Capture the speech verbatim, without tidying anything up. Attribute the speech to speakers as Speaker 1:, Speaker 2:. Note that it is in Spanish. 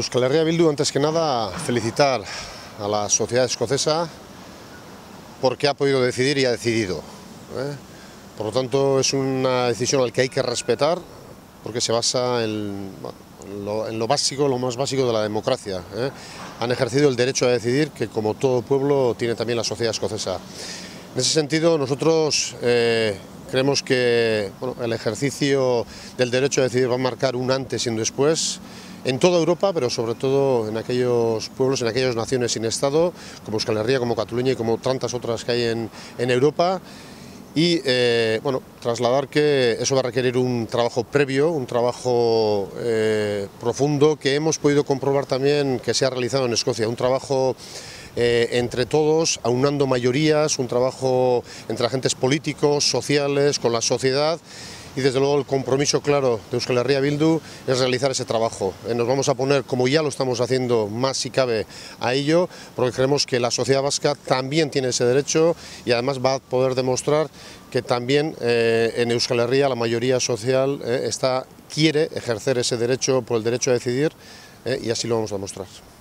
Speaker 1: Euskal Herria Bildu, antes que nada, felicitar a la sociedad escocesa porque ha podido decidir y ha decidido. ¿eh? Por lo tanto, es una decisión a la que hay que respetar porque se basa en, bueno, en, lo, en lo básico, lo más básico de la democracia. ¿eh? Han ejercido el derecho a decidir que, como todo pueblo, tiene también la sociedad escocesa. En ese sentido, nosotros eh, creemos que bueno, el ejercicio del derecho a decidir va a marcar un antes y un después en toda Europa, pero sobre todo en aquellos pueblos, en aquellas naciones sin Estado, como Euskal Herria, como Cataluña y como tantas otras que hay en, en Europa. Y eh, bueno, trasladar que eso va a requerir un trabajo previo, un trabajo eh, profundo, que hemos podido comprobar también que se ha realizado en Escocia, un trabajo eh, entre todos, aunando mayorías, un trabajo entre agentes políticos, sociales, con la sociedad. Y desde luego el compromiso claro de Euskal Herria Bildu es realizar ese trabajo. Eh, nos vamos a poner, como ya lo estamos haciendo, más si cabe a ello, porque creemos que la sociedad vasca también tiene ese derecho y además va a poder demostrar que también eh, en Euskal Herria la mayoría social eh, está, quiere ejercer ese derecho por el derecho a decidir eh, y así lo vamos a demostrar.